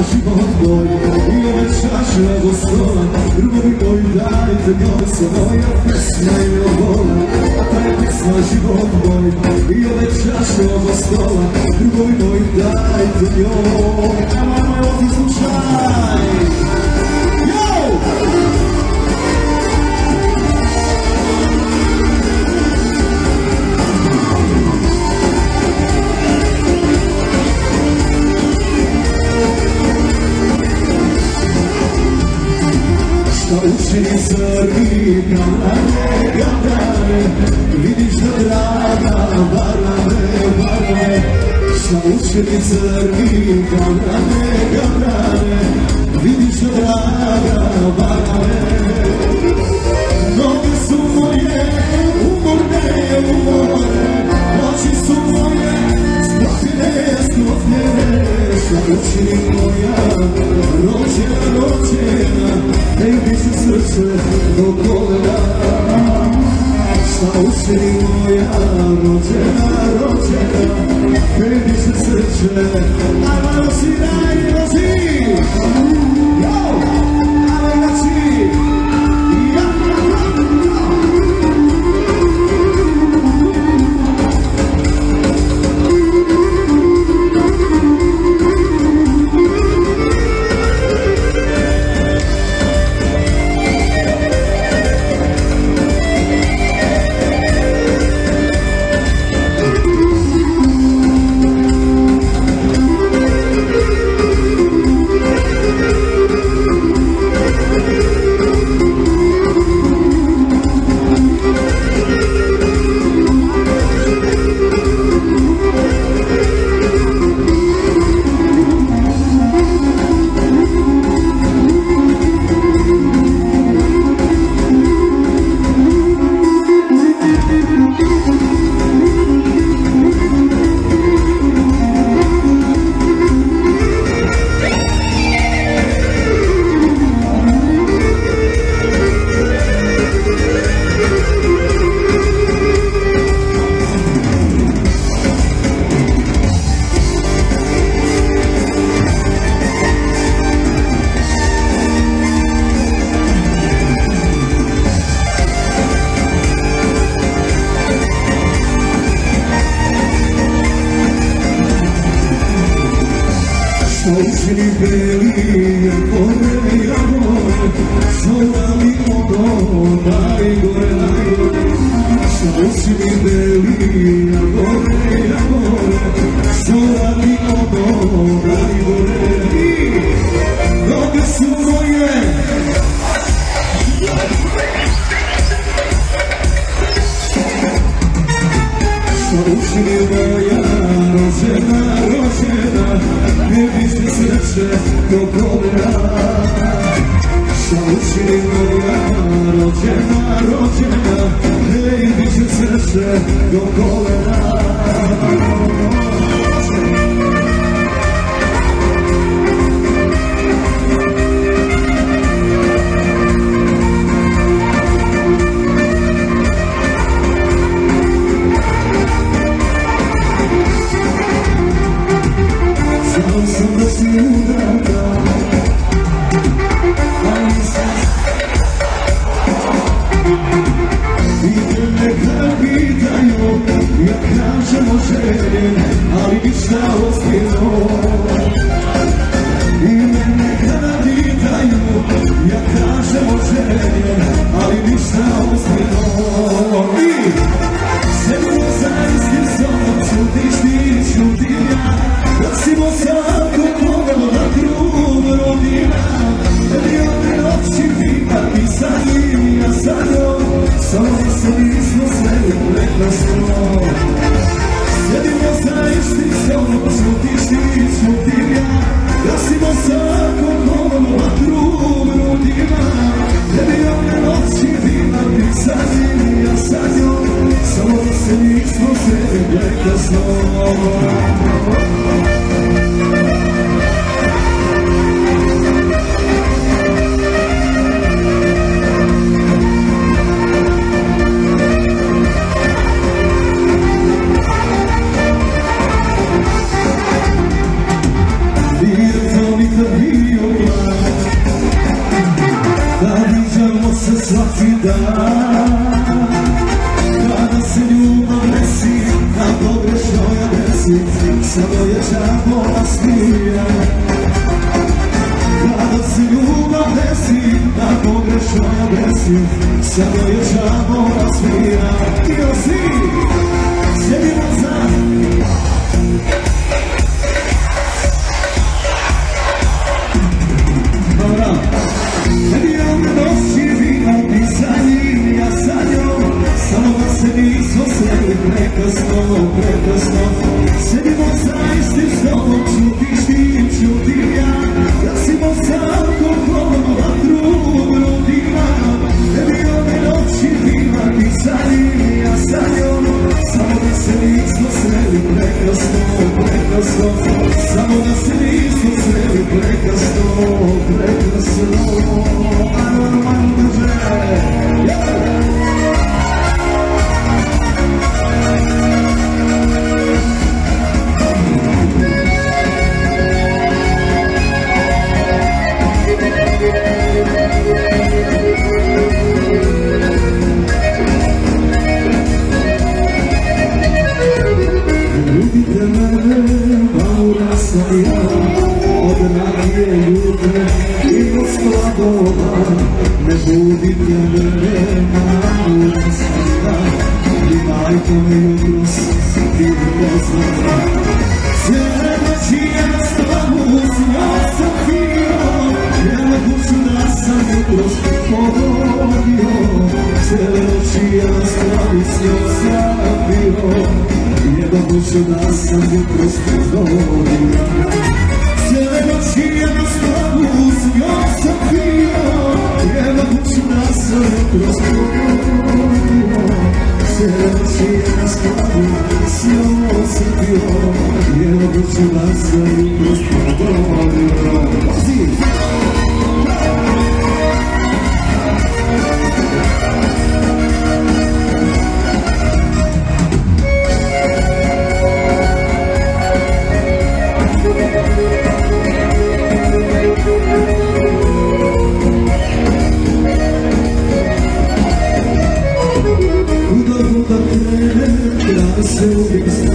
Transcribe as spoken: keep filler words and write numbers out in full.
život moj i ove čaše do stola. Drugovi moji dajte njoj se moja pesma i obola. A ta je pesma život moj i ove čaše do stola. Drugovi moji dajte njoj. A mama je ovdje slučaj. Šta učini crni kabrane, kabrane, vidiš da draga barane, barane. Šta učini crni kabrane, kabrane, vidiš da draga barane. Noge su moje, umorne, umorne, noći su moje, sklopljene, sklopljene. Šta učini moja rođena, rođena, ej diže srce do kolena. Šta učini moja rođena, rođena, ej diže srce. Ajmo nosi, daj nosi. Yo, ajmo nosi. Učini beli amore, amore, zora mi ono najgore, najgore. Šta učini beli amore, amore, zora mi ono najgore. Noge su moje. Šta učini moja rođena, rođena, ne diže srce do kolena. Šta učini moja rođena, rođena, ne diže srce do kolena. Sam da si udraga, ali sam i te neka pitaju, ja kažem o želje, ali dan. Kada se ljubav desi na pogrešnoj adresi, samo je čako nasmija. Kada se ljubav desi na pogrešnoj adresi, samo je čako nasmija. I osi, sjedimo za prekasno, prekasno. Sedimo zaista s tobom, čutiš ti, čutim ja. Gasimo sam alkoholom, vatru grudima. Ne bi ove noći bila ti sa njim, ja sa njom. Samo da se nismo sreli, prekasno, prekasno. Samo da se nismo sreli, prekasno, prekasno. Ajmo, ajmo, ajmo, drže. Ljubite mene, paura sam ja, od ranije jutre i do skladova. Ne budite mene, paura sam ja, i majko me jutros ti upoznala. Cijele noći je na stolu, s njom sam pio, jednu kuću da sam jutros pogodio. Cijele noći je na stolu, s njom sam pio, jednu kuću da sam jutros pogodio. Cijele noći je na stolu, s njom sam pio, jednu kuću da sam jutros pogodio. Cijele noći je na stolu, s njom sam pio, jednu kuću da sam jutros pogodio. Kuda kuda krene, kraj se uvijek